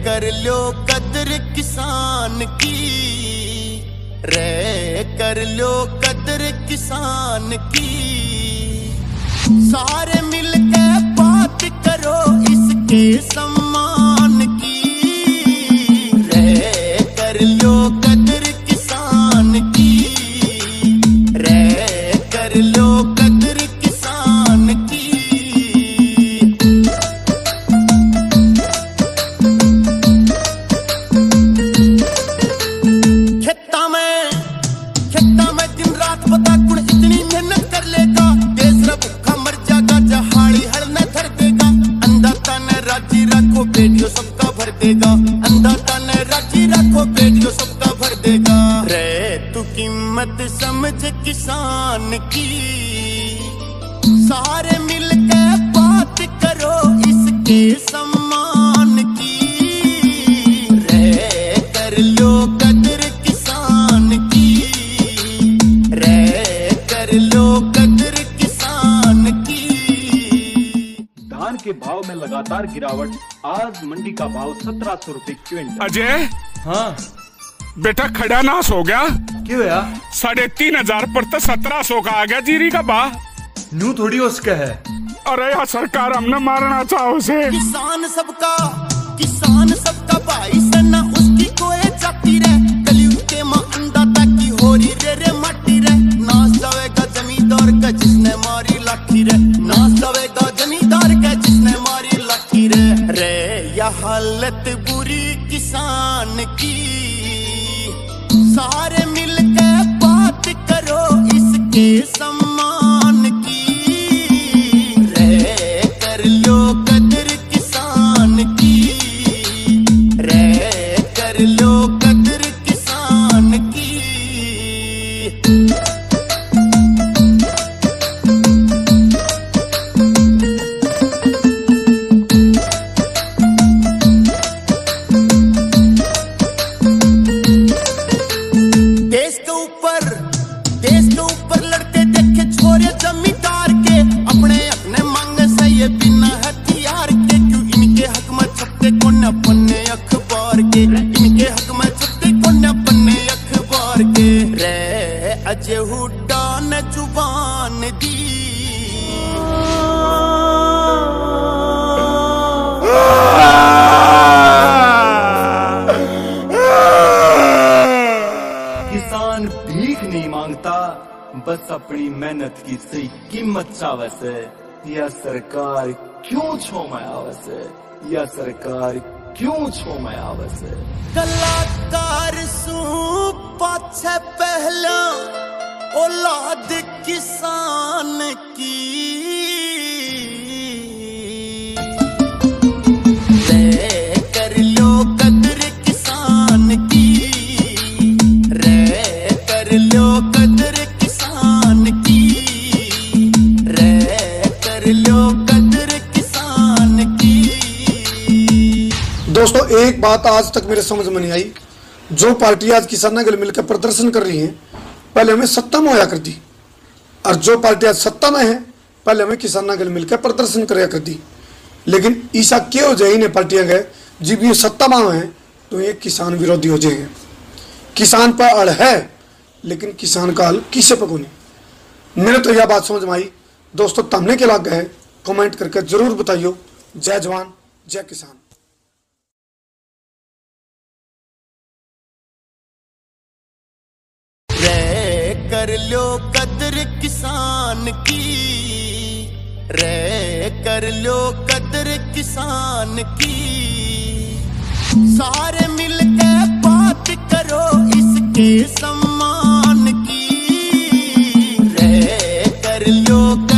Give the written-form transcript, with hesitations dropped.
कर लो कदर किसान की, रे कर लो कदर किसान की। सारे मिलके बात करो इसके सम्मान की, रे कर लो कदर किसान की, रे कर लो कदर किसान की। खेता में दिन रात बता कुण इतनी मेहनत कर लेगा, देश रा भूखा मर जाएगा, जहाड़ी हल न धर देगा। अंधा तन राजी रखो बेटियों सबका भर देगा, अंधा तन राजी रखो बेटियों सबका भर देगा। रे तू कीमत समझ किसान की, सारे मिलके बात करो इसके सम्मान की, रे कर लो कदर किसान की, रे कर लो कदर किसान की। धान के भाव में लगातार गिरावट, आज मंडी का भाव 1700 रुपए क्विंटल। अजय, हाँ बेटा खड़ा नाश हो गया। क्यों यार? 3,500 पर तो 1700 का आ गया जीरी का भाव। नू थोड़ी उसका है। अरे यार सरकार हमने मारना चाहो उसे। किसान सबका भाई से ना उसकी कोई जाती रे, कलयुग के मां अन्नदाता की हो रही रे माटी रे। नाश जावेगा जमींदार का जिसने मारी लाठी रे, नाश जावेगा जमींदार का जिसने मारी लाठी रे। रे यह हालत बुरी किसान की, सारे मिलके बात करो इसके सम्मान की, रे कर लो कदर किसान की, रे कर लो कदर किसान की। देश के ऊपर लड़ते देखे छोरे जमींदार के, अपने अपने मांगे से ये बिना हथियार के। क्यों इनके हक में छपते कोने पन्ने अखबार के, इनके हक में छपते कोने पन्ने अखबार के। रे अजय हुड्डा ने जुबान दी, किसान भीख नहीं मांगता, बस अपनी मेहनत की सही कीमत चावे से। यह सरकार क्यों छोमे आवे से, यह सरकार क्यों छोमे आवे से। कलाकार सू पाछे पहला औलाद किसान की, रे कर लो कदर किसान की, रे कर लो कदर किसान की, रे कर लो कदर किसान की। दोस्तों एक बात आज तक मेरे समझ में नहीं आई, जो पार्टी आज किसानों के लिए मिलकर प्रदर्शन कर रही है, पहले हमें सत्ता में होया करती, और जो पार्टी आज सत्ता में है पहले हमें किसानों के लिए मिलकर प्रदर्शन कराया करती। लेकिन ऐसा क्यों हो जाए इन्हें पार्टियां गए जब ये सत्ता में है तो ये किसान विरोधी हो जाएंगे। किसान पर अड़ है लेकिन किसान का हल किसे पर नहीं। मेरे तो यह बात समझ में आई। दोस्तों तमने के लाग गए कमेंट करके जरूर बताइयो। जय जवान जय किसान। रे कर लो कदर किसान की, रे कर लो कदर किसान की। सारे मिलके बात करो इसके सम्मान की, रे कर लो